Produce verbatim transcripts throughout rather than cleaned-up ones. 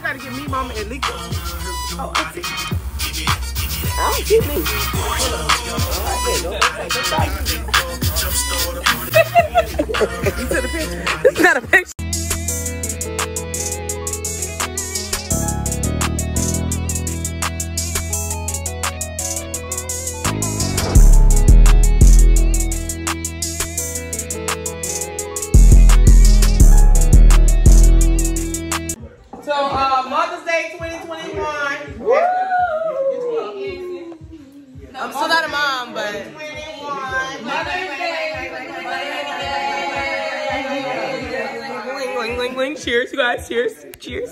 gotta give me Mama and Lika. Oh, I see. I don't see me. You took the picture. It's not a picture. So, uh, Mother's Day twenty twenty-one. Woo! I'm still not a mom, but Mother's Day. Ling, ling, ling. Cheers, you guys. Cheers. Cheers.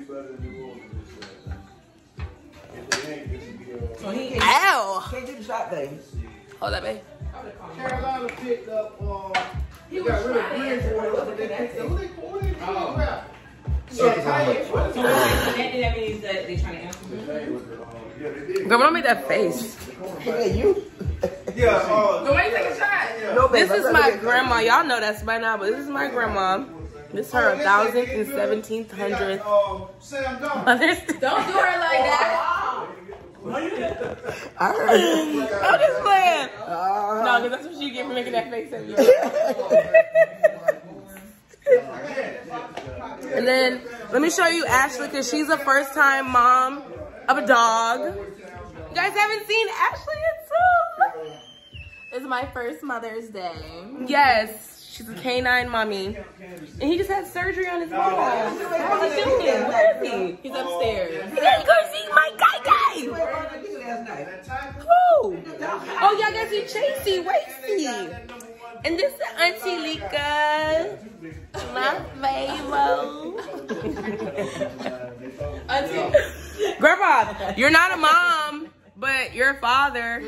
Ow! Can't do the shot thing. Hold that, babe. Carolina picked up, um, you got rid of Bridgewater, but they picked up, who they who they picked up? So that means that they're trying to answer. Girl, don't make that face. Yeah, you. Yeah, uh, Go ahead and take a shot. No, babe, This I'm is not my gonna- grandma. Y'all know that's by now, but this is my grandma. This is her thousandth and seventeenth hundredth um, Sam Dunn. Mother's Day. Don't do her like that. I heard. I'm just playing. Uh, No, because that's what you get for making that face at me. And then let me show you Ashley, because she's a first time mom of a dog. You guys haven't seen Ashley in so long. It's my first Mother's Day. Yes, she's a canine mommy. And he just had surgery on his ball. How is he doing? Where is he? He's upstairs. You gotta go see my guy guy. Who? Oh, y'all got see Chasey, Wasey. And this is Auntie Lika. My favorite. Auntie. Grandpa, you're not a mom, but you're a father.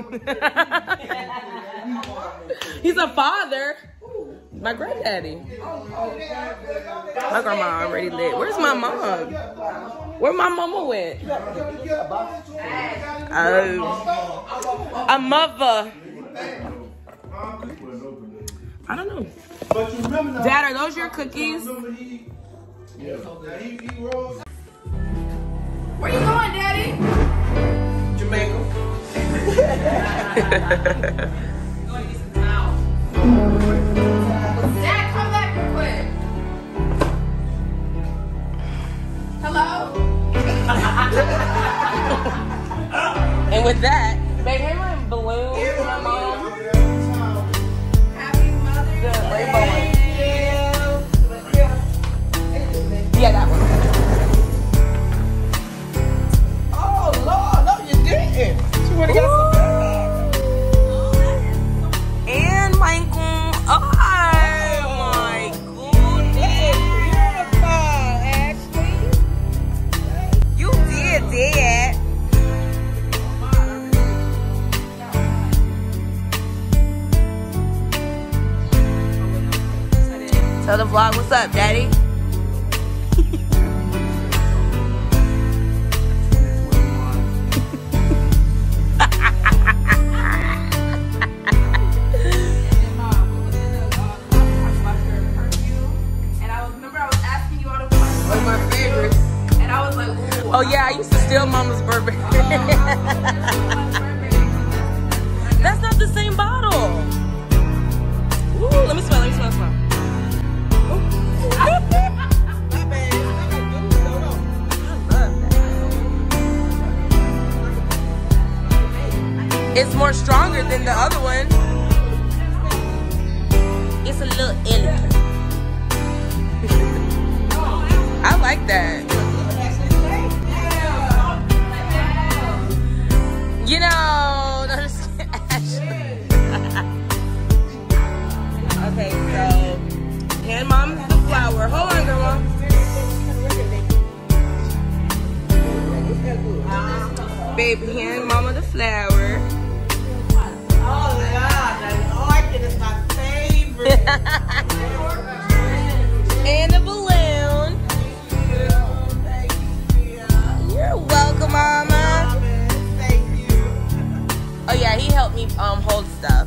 He's a father. My granddaddy. My grandma already lit. Where's my mom? Where my mama went? Oh. A mother. I don't know. But you remember now, Dad, are those your cookies? remember he, yeah, he, he rose. Where you going, Daddy? Jamaica. Going to get some towels. Dad, come back real quick. Hello? And with that, babe, hammer and balloon for my mom. Happy Mother's The Day. rainbow one. Yeah, that one. Oh, Lord, no, you didn't. She would have got some. And Michael. Oh my goodness. Beautiful, Ashley. You did that. Tell the vlog what's up, Daddy. Oh yeah, I used to steal Mama's Burberry. That's not the same bottle. Ooh, let me smell, let me smell, smell. It's more stronger than the other one. It's a little elegant. I like that. You know, okay, so hand mom the flower. Hold on, grandma. Babe, hand mama the flower. Oh, God, that orchid is my favorite. And a balloon. You're welcome, mama. Thank you. Oh yeah, he helped me um hold stuff.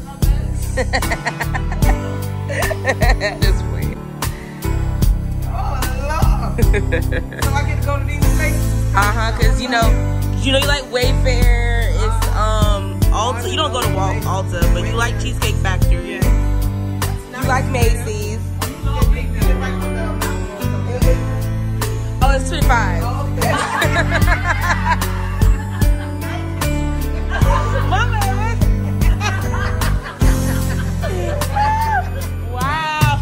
Just wait. Oh, Lord. I get to go to these places. Uh-huh, because, you know, you know you like Wayfair. It's, um, Ulta. You don't go to Wal Ulta, but you like Cheesecake Factory. You like Macy's. Oh, it's twenty-five. Mama, wow.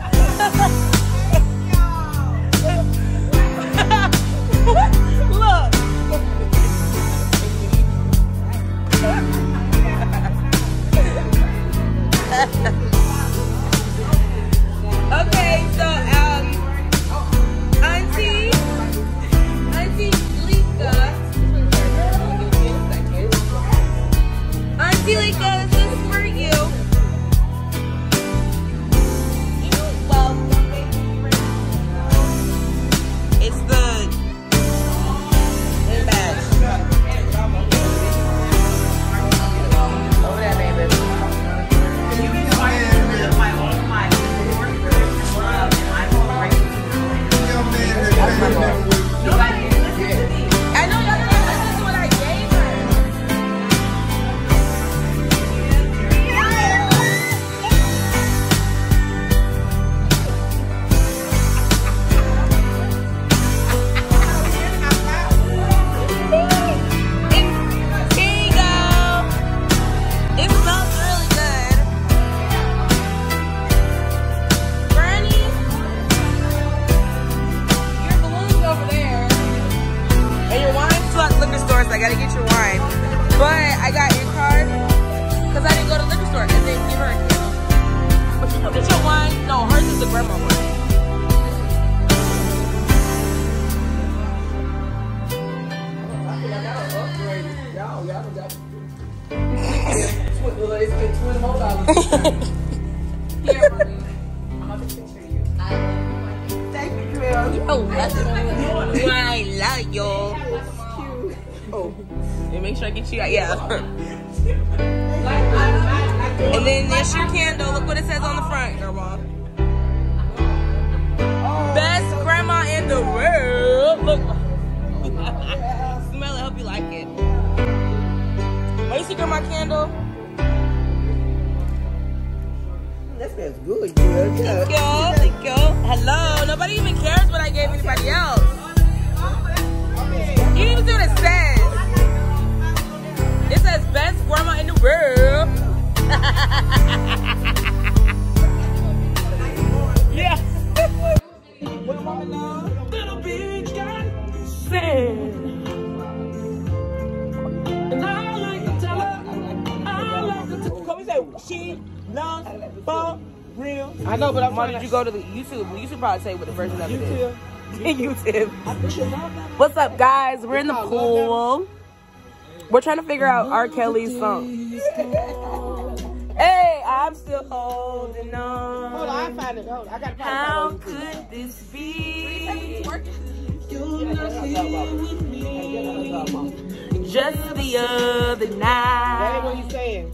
Look. Okay, so um, Auntie, Auntie Lika, Auntie Lika, this is for you. You're welcome, baby. It's the badge. Over there, baby. I know y'all didn't listen to what I gave her. And here you go. It smells really good. Bernie, your balloon's over there. And your wine's still at the liquor store, so I gotta get your wine. But I got your card because I didn't go to the liquor store and then give her a candle. Get your wine. No, hers is the grandma one. Oh, that's I love you. Oh, and make sure I get you out. Yeah. And then there's your candle. Look what it says on the front, grandma. Best grandma in the world. Look. Smell it. Hope you like it. Oh, you see grandma candle? That smells good, good, good. Thank you. Thank you. Hello. Nobody even cares what I gave anybody else. You didn't even see what it says. It says best grandma in the world. Yeah. What mama love? Little bitch got sand. And I like to tell her. I like to tell her. Come and say she loves for real. I know, but I'm Why trying did to you go to the YouTube? You should probably say what the version of it is. YouTube. YouTube. What's up, guys? We're in the pool. We're trying to figure out R. Kelly's song. Hey, I'm still holding on. Hold on, I find it. Hold on, I gotta find How it. could this be? You're not here with me. Just the other That ain't night. what he's saying.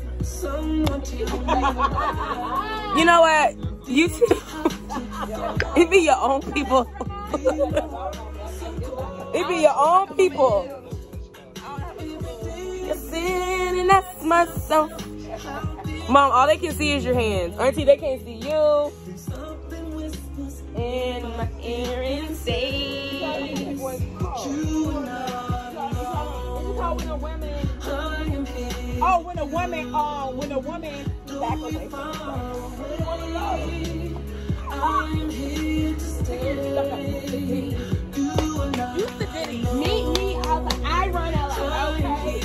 You know what? YouTube. It be your own people. It be your own people. You're sinning, that's my song. Mom, all they can see is your hands. Auntie, they can't see you. In my ear and say. Oh, when a woman, uh, when a woman, back away. Meet me, I was like, I run out like, okay.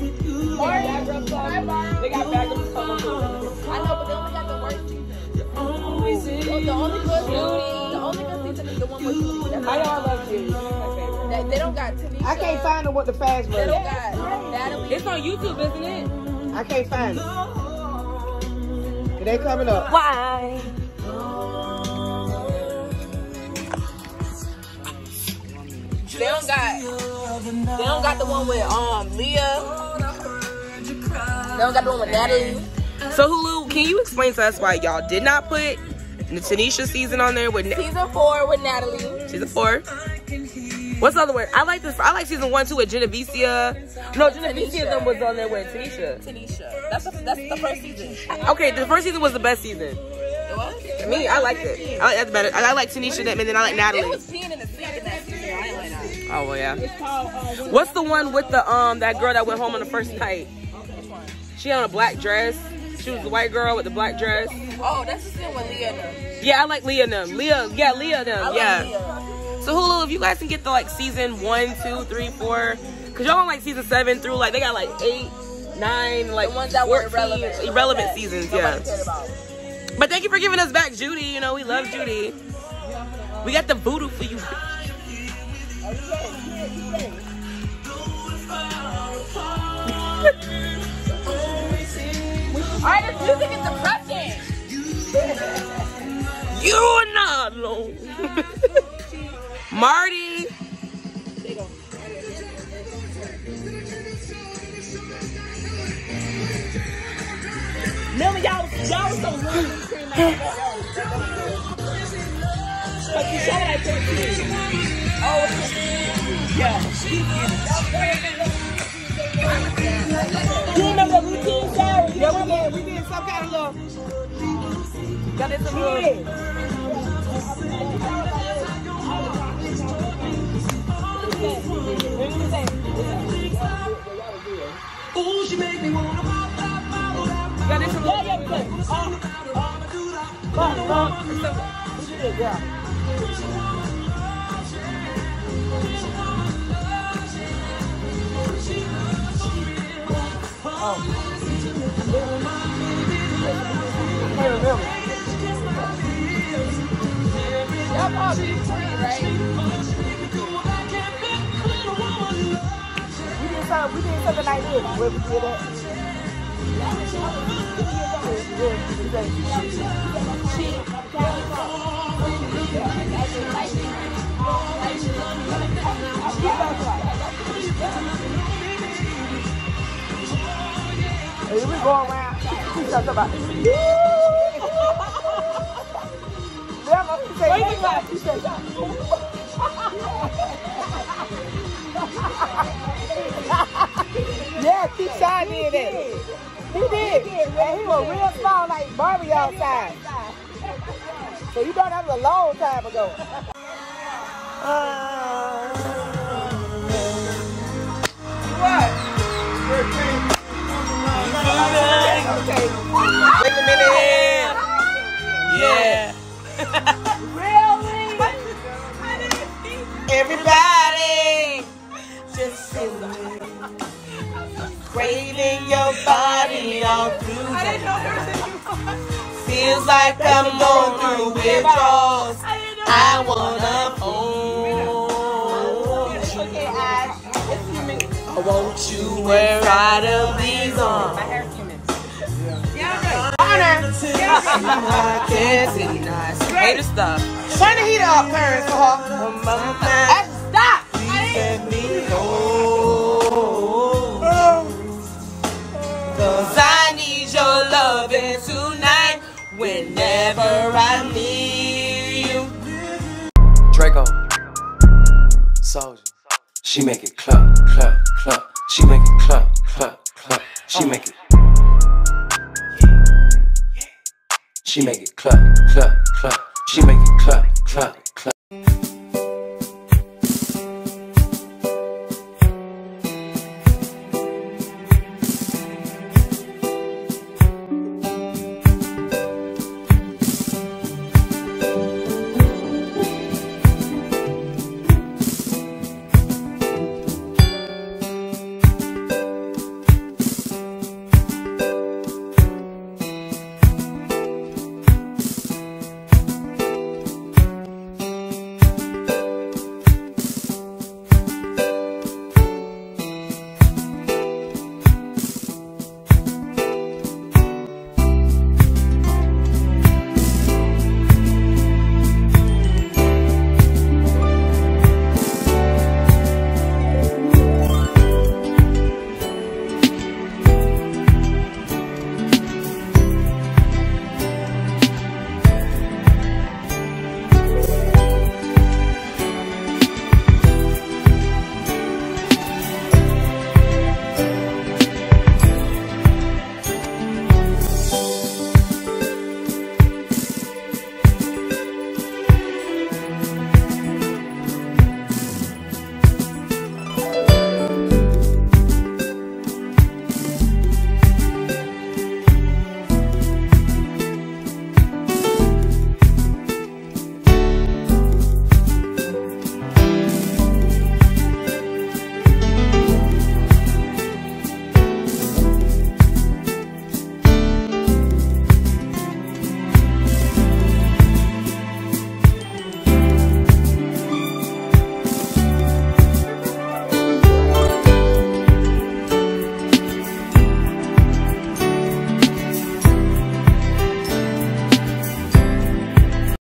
They got backups coming through. I know, but they only got the worst season. The only good Judy, the only good season is the one with Judy. I know I love Judy. She's my favorite. They, they don't got Tanisha. I can't find it with the fast They version. don't got Natalie. It's on YouTube, isn't it? I can't find it. It ain't coming up. Why? They don't got. They don't got the one with um Leah. They don't got the one with Natalie. So Hulu, can you explain to us why y'all did not put the Tanisha season on there with Na- Season four with Natalie. season four? What's the other one? I like this. I like season one too with Genevicia. No, Genevicia was on there with Tanisha. Tanisha. That's the, that's the first season. Okay, the first season was the best season. It was? Me, I liked it. I like that better. I like Tanisha and then I like Natalie. It was peeing in the sink in that season. I didn't like that. Oh well, yeah. What's the one with the um that girl that went home on the first night? She had on a black dress. She was the white girl with the black dress. Oh, that's the scene with Leah and them. Yeah, I like Leah and them. Leah, yeah, Leah and them. I Yeah. like Leah. So Hulu, if you guys can get the like season one, two, three, four, cause y'all on like season seven through like they got like eight, nine, like The ones that were fourteen irrelevant. irrelevant seasons. Yeah. Nobody cared about. But thank you for giving us back Judy. You know we love Judy. We got the voodoo for you. Alright, this music is depressing. You're not alone. Marty. Remember y'all, y'all was so rude. But you shot like thirteen. Oh, yeah. You remember the routine, Sarah? Yeah, we did. We did some kind of little. Got it some little. Ooh, she make me wanna pop, pop, pop, pop. Got it some little. Yeah, yeah, we did. Oh, oh. Come on, we did, yeah. Oh. Hey, remember. Y'all probably free, right? We did something, we did something like this. Where we did that. Hey, we go around. She talks about this. Remember, she said, hey, she said, yeah, Keyshawn did it. He did. And he was real small, like Barbie outside. So you know that was a long time ago. Uh, what? Okay. Wait a minute. Yeah. Really? Everybody just sitting, craving your body all through the night. Feels like I'm going through withdrawals. I wanna hold you. I want you wear out of these arms. I can't see nice. Hater stuff. Turn the heat up, parents, for her. Stop! Let me know. Cause I need your loving tonight whenever I'm near you. Draco, Soldier. She make it clap, clap, clap. She make it clap, clap, clap. She make it. She make it clap, clap, clap. She make it clap, clap, clap.